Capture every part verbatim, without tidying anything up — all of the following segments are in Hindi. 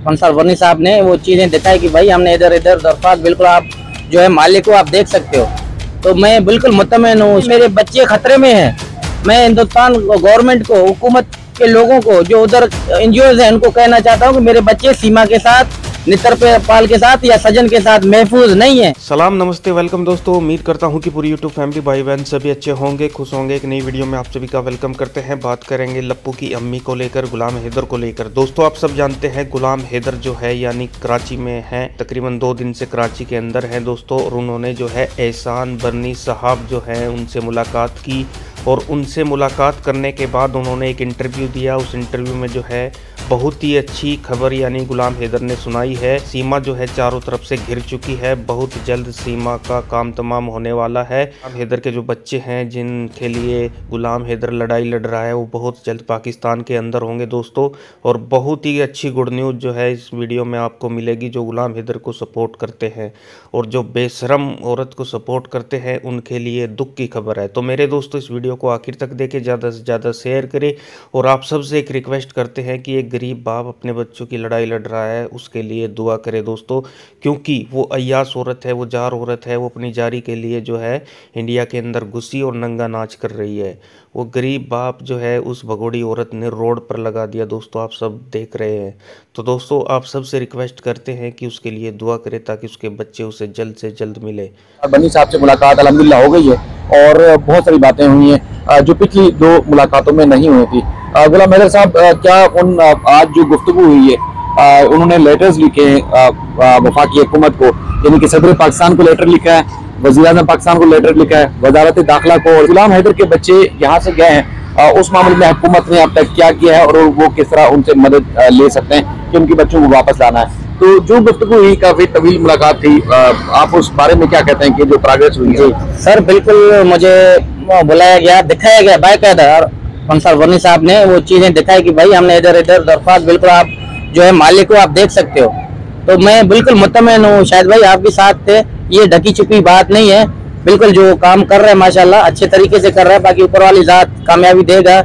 पंसार वर्नी साहब ने वो चीज़ें दिखाई कि भाई हमने इधर इधर दरख्वास्त बिल्कुल आप जो है मालिक को आप देख सकते हो। तो मैं बिल्कुल मुतमईन हूँ, मेरे बच्चे खतरे में हैं। मैं हिंदुस्तान गवर्नमेंट को, हुकूमत के लोगों को, जो उधर एनजीओज हैं, उनको कहना चाहता हूँ कि मेरे बच्चे सीमा के साथ, नेत्रपाल के साथ या सजन के साथ महफूज नहीं है। सलाम, नमस्ते, वेलकम दोस्तों। उम्मीद करता हूं कि पूरी यूट्यूब फैमिली, भाई बहन सभी अच्छे होंगे, खुश होंगे। एक नई वीडियो में आप सभी का वेलकम करते हैं। बात करेंगे लप्पू की अम्मी को लेकर, गुलाम हैदर को लेकर। दोस्तों आप सब जानते हैं गुलाम हैदर जो है यानी कराची में है, तकरीबन दो दिन से कराची के अंदर है दोस्तों। और उन्होंने जो है एहसान बरनी साहब जो है उनसे मुलाकात की और उनसे मुलाकात करने के बाद उन्होंने एक इंटरव्यू दिया। उस इंटरव्यू में जो है बहुत ही अच्छी खबर यानी गुलाम हैदर ने सुनाई है। सीमा जो है चारों तरफ से घिर चुकी है, बहुत जल्द सीमा का काम तमाम होने वाला है। गुलाम हैदर के जो बच्चे हैं जिनके लिए गुलाम हैदर लड़ाई लड़ रहा है वो बहुत जल्द पाकिस्तान के अंदर होंगे दोस्तों। और बहुत ही अच्छी गुड न्यूज़ जो है इस वीडियो में आपको मिलेगी। जो गुलाम हैदर को सपोर्ट करते हैं और जो बेशरम औरत को सपोर्ट करते हैं उनके लिए दुख की खबर है। तो मेरे दोस्तों इस वीडियो को आखिर तक देखें, ज़्यादा से ज़्यादा शेयर करें और आप सबसे एक रिक्वेस्ट करते हैं कि एक गरीब बाप अपने बच्चों की लड़ाई लड़ रहा है, उसके लिए दुआ करे दोस्तों, क्योंकि वो अय्यास औरत है, वो जार औरत है। वो अपनी जारी के लिए जो है इंडिया के अंदर घुसी और नंगा नाच कर रही है। वो गरीब बाप जो है उस भगोड़ी औरत ने रोड पर लगा दिया दोस्तों, आप सब देख रहे हैं। तो दोस्तों आप सबसे रिक्वेस्ट करते हैं कि उसके लिए दुआ करें ताकि उसके बच्चे उसे जल्द से जल्द मिले। बनी साहब से मुलाकात अल्हम्दुलिल्लाह हो गई है और बहुत सारी बातें हुई हैं जो पिछली दो मुलाकातों में नहीं हुई थी। गुलाम हैदर साहब, क्या उन आज जो गुफ्तगू हुई है उन्होंने लेटर्स लिखे हैं वफाकी हुकूमत को, यानी कि सदर पाकिस्तान को लेटर लिखा है, वज़ीर-ए-आज़म पाकिस्तान को लेटर लिखा है, वजारत दाखिला को, और गुलाम हैदर के बच्चे यहाँ से गए हैं, उस मामले में हुकूमत ने अब तक क्या किया है और वो किस तरह उनसे मदद ले सकते हैं कि उनके बच्चों को वापस लाना है। तो जो गुफ्तगू हुई काफी तवील मुलाकात थी, आप उस बारे में क्या कहते हैं कि जो प्रोग्रेस हुई है? सर बिल्कुल, मुझे बुलाया गया, दिखाया गया बाकायदा, पंसार वर्नी साहब ने वो चीजें दिखाई कि भाई हमने इधर इधर दरख्वास्त बिल्कुल आप जो है मालिक को आप देख सकते हो। तो मैं बिल्कुल मुतमईन हूँ, शायद भाई आप भी साथ थे, ये ढकी छुपी बात नहीं है। बिल्कुल जो काम कर रहे हैं माशाल्लाह अच्छे तरीके से कर रहे हैं, बाकी ऊपर वाली जात कामयाबी देगा।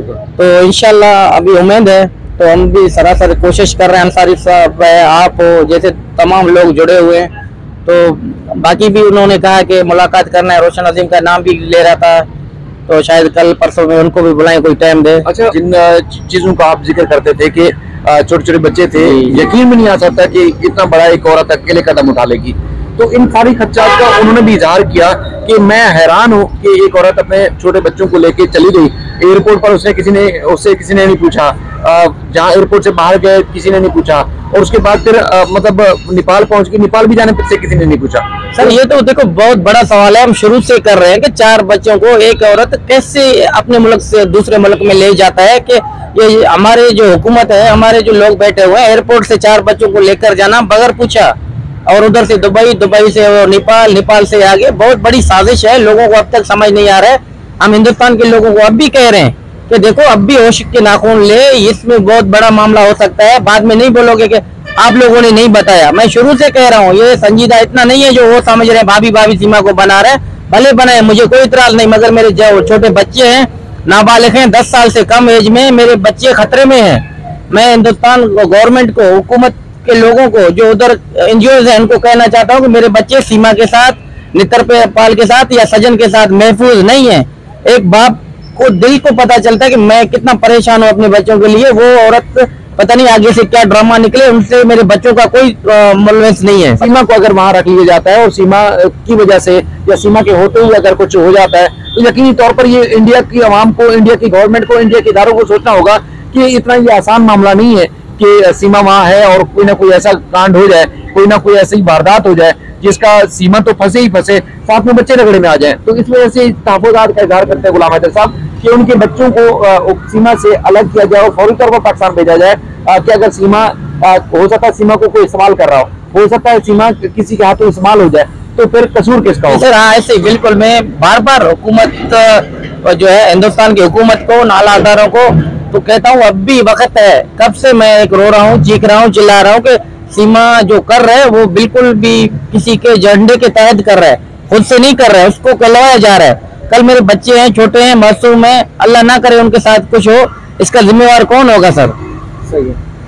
तो इंशाल्लाह अभी उम्मीद है, तो हम भी सरासर कोशिश कर रहे हैं। अंसारी साहब, आप हो, जैसे तमाम लोग जुड़े हुए हैं। तो बाकी भी उन्होंने कहा कि मुलाकात करना है, रोशन अजीम का नाम भी ले रहा था, तो शायद कल परसों में उनको भी बुलाएं, कोई टाइम दे। अच्छा, जिन चीजों का आप जिक्र करते थे कि छोटे छोटे बच्चे थे, यकीन भी नहीं आ सकता कि इतना बड़ा एक औरत अकेले कदम उठा लेगी। तो इन सारी खदशात का उन्होंने भी इजहार किया कि मैं हैरान हूँ कि एक औरत अपने छोटे बच्चों को लेके चली गई एयरपोर्ट पर, उसने किसी ने उससे किसी ने नहीं पूछा, जहाँ एयरपोर्ट से बाहर गए किसी ने नहीं पूछा, और उसके बाद फिर मतलब नेपाल पहुंच गई, नेपाल भी जाने से किसी ने नहीं पूछा। सर ये तो देखो बहुत बड़ा सवाल है, हम शुरू से कर रहे हैं कि चार बच्चों को एक औरत कैसे अपने मुल्क से दूसरे मुल्क में ले जाता है। कि ये हमारे जो हुकूमत है, हमारे जो लोग बैठे हुए हैं, एयरपोर्ट से चार बच्चों को लेकर जाना बगैर पूछा, और उधर से दुबई, दुबई से नेपाल, नेपाल से आगे, बहुत बड़ी साजिश है। लोगों को अब तक समझ नहीं आ रहा है। हम हिंदुस्तान के लोगों को अब भी कह रहे हैं कि देखो अब भी होश के नाखून ले, इसमें बहुत बड़ा मामला हो सकता है। बाद में नहीं बोलोगे कि आप लोगों ने नहीं बताया। मैं शुरू से कह रहा हूँ ये संजीदा इतना नहीं है जो वो समझ रहे हैं भाभी भाभी सीमा को बना रहे हैं। भले बनाए, मुझे कोई इतराज नहीं, मगर मेरे जो छोटे बच्चे हैं, नाबालिग हैं, दस साल से कम एज में, मेरे बच्चे खतरे में हैं। मैं हिंदुस्तान गवर्नमेंट को, हुकूमत के लोगों को, जो उधर एनजीओज हैं, उनको कहना चाहता हूँ कि मेरे बच्चे सीमा के साथ, नेत्रपाल के साथ या सजन के साथ महफूज नहीं है। एक बाप को दिल को पता चलता है कि मैं कितना परेशान हूँ अपने बच्चों के लिए। वो औरत पता नहीं आगे से क्या ड्रामा निकले, उनसे मेरे बच्चों का कोई मुलविस नहीं है। सीमा को अगर वहां रख लिया जाता है और सीमा की वजह से या सीमा के होते ही अगर कुछ हो जाता है, तो यकीनी तौर पर ये इंडिया की आवाम को, इंडिया की गवर्नमेंट को, इंडिया के इदारों को सोचना होगा कि इतना ये आसान मामला नहीं है कि सीमा वहां है और कोई ना कोई ऐसा कांड हो जाए, कोई ना कोई ऐसी वारदात हो जाए जिसका सीमा तो फंसे ही फंसे, साथ में बच्चे रगड़े में आ जाए। तो इस वजह से तहफ़्फ़ुज़ात का इज़हार करते हैं गुलाम हैदर साहब कि उनके बच्चों को सीमा से अलग किया जाए और फौरी तौर पर पाकिस्तान भेजा जाए। कि अगर सीमा हो सकता है सीमा को कोई इस्तेमाल कर रहा हो, हो सकता है सीमा किसी के हाथों इस्तेमाल हो जाए, तो फिर कसूर किसका होगा? सर हाँ, ऐसे बिल्कुल मैं बार बार हुकूमत जो है, हिंदुस्तान की हुकूमत को, नालादारों को तो कहता हूँ अब भी वक्त है। कब से मैं एक रो रहा हूँ, चीख रहा हूँ, चिल्ला रहा हूँ कि सीमा जो कर रहे हैं वो बिल्कुल भी किसी के झंडे के तहत कर रहे हैं, खुद से नहीं कर रहे हैं, उसको कहलवाया जा रहा है। कल मेरे बच्चे हैं, छोटे हैं, मासूम हैं, अल्लाह ना करे उनके साथ कुछ हो, इसका जिम्मेवार कौन होगा सर? सही है।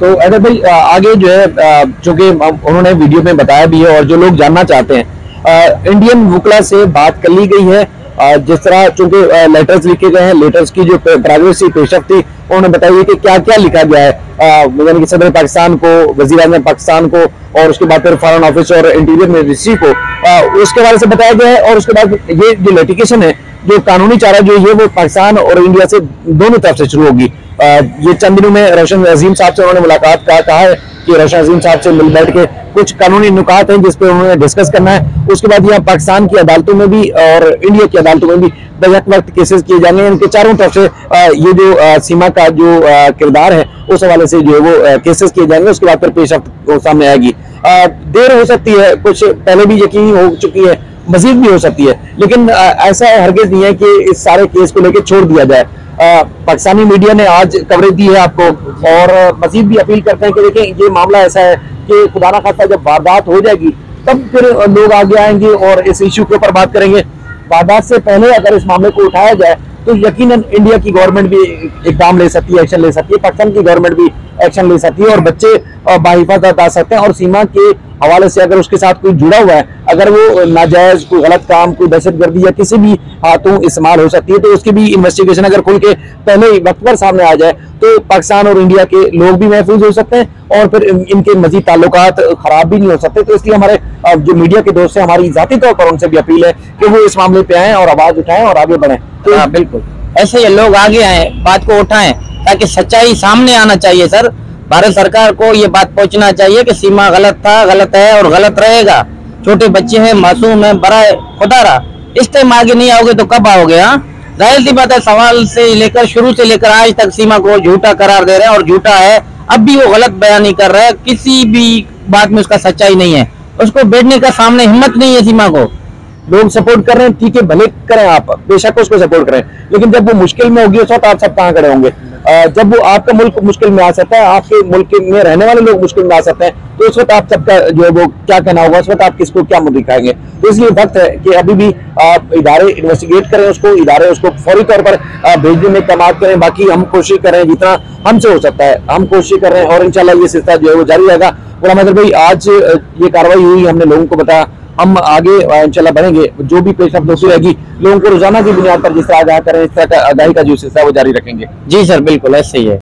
तो अगर भाई अ, आगे जो है अ, चूंकि उन्होंने वीडियो में बताया भी है और जो लोग जानना चाहते हैं, अ, इंडियन वुकला से बात कर ली गई है। अ, जिस तरह चूंकि लेटर्स लिखे गए हैं, लेटर्स की जो प्राइवेसी पेशकश थी उन्होंने बताई कि क्या क्या लिखा गया है, अ, यानी कि सदर पाकिस्तान को, वजीर आज़म पाकिस्तान को और उसके बाद फिर फॉरेन ऑफिस और इंटीरियर मिनिस्ट्री को, अ, उसके बारे से बताया गया है। और उसके बाद ये जो लिटिगेशन है, जो कानूनी चारा जो है वो पाकिस्तान और इंडिया से दोनों तरफ से शुरू होगी। अ, ये चंद दिनों में रोशन अजीम साहब से उन्होंने मुलाकात का कहा है कि रोशन अजीम साहब से मिल बैठ के कुछ कानूनी नुकात हैं जिस पे उन्होंने डिस्कस करना है। उसके बाद यहाँ पाकिस्तान की अदालतों में भी और इंडिया की अदालतों में भी बेहद वक्त केसेस किए जाएंगे। इनके चारों तरफ से अ, ये जो अ, सीमा का जो अ, किरदार है उस हवाले से जो है वो केसेस किए जाएंगे। उसके बाद फिर पेशरफ्त सामने आएगी। अ, देर हो सकती है, कुछ पहले भी यकीनी हो चुकी है, मजीद भी हो सकती है, लेकिन अ, ऐसा हरगिज नहीं है कि इस सारे केस को लेकर छोड़ दिया जाए। आ, पाकिस्तानी मीडिया ने आज कवरेज दी है आपको और मजीद भी अपील करते हैं कि देखें ये मामला ऐसा है कि खुदा ना खास्ता जब वारदात हो जाएगी तब फिर लोग आगे आएंगे और इस इशू के ऊपर बात करेंगे। वारदात से पहले अगर इस मामले को उठाया जाए तो यकीनन इंडिया की गवर्नमेंट भी इकदाम ले सकती है, एक्शन ले सकती है, पाकिस्तान की गवर्नमेंट भी एक्शन ले सकती है और बच्चे बाहिफाजत आ सकते हैं। और सीमा के हवाले से अगर उसके साथ कोई जुड़ा हुआ है, अगर वो नाजायज कोई गलत काम, कोई दहशतगर्दी या किसी भी हाथों इस्तेमाल हो सकती है, तो उसकी भी इन्वेस्टिगेशन अगर खुल के पहले ही वक्त पर सामने आ जाए तो पाकिस्तान और इंडिया के लोग भी महफूज हो सकते हैं और फिर इनके मजीद ताल्लुकात खराब भी नहीं हो सकते। तो इसलिए हमारे जो मीडिया के दोस्त हैं, हमारी जाती तौर पर उनसे भी अपील है कि वो इस मामले पे आए और आवाज उठाएं और आगे बढ़ें। तो हाँ बिल्कुल, ऐसे ये लोग आगे आए, बात को उठाएं, ताकि सच्चाई सामने आना चाहिए। सर, भारत सरकार को ये बात पहुंचना चाहिए कि सीमा गलत था, गलत है और गलत रहेगा। छोटे बच्चे हैं, मासूम है, बड़ा खुदारा, इस टाइम आगे नहीं आओगे तो कब आओगे? हाँ, जाहिर सी बात है, सवाल से लेकर शुरू से लेकर आज तक सीमा को झूठा करार दे रहे हैं और झूठा है। अब भी वो गलत बयानी कर रहा है, किसी भी बात में उसका सच्चाई नहीं है, उसको बैठने का सामने हिम्मत नहीं है। सीमा को लोग सपोर्ट कर रहे हैं, ठीक है, भले करें, आप बेशक उसको सपोर्ट करें, लेकिन जब वो मुश्किल में होगी उस वक्त आप सब कहाँ खड़े होंगे? जब वो आपका मुल्क मुश्किल में आ सकता है, आपके मुल्क में रहने वाले लोग मुश्किल में आ सकते हैं, तो उस वक्त आप सबका जो है वो क्या कहना होगा? उस वक्त आप किसको क्या मुद्दे दिखाएंगे? तो इसलिए वक्त है कि अभी भी आप इदारे इन्वेस्टिगेट करें, उसको इदारे उसको फौरी तौर पर भेजने में कमात करें। बाकी हम कोशिश करें जितना हमसे हो सकता है, हम कोशिश कर रहे हैं और इंशाल्लाह ये सिलसिला जो है वो जारी रहेगा। गुलाम हैदर भाई, आज ये कार्रवाई हुई, हमने लोगों को बताया, हम आगे इंशाल्लाह बढ़ेंगे। जो भी पेशरफ्त होती रहेगी, लोगों को रोजाना की बुनियाद पर जिस तरह आगाह करें, इस तरह का आगाही का जो सिलसिला वो जारी रखेंगे। जी सर, बिल्कुल ऐसे ही है।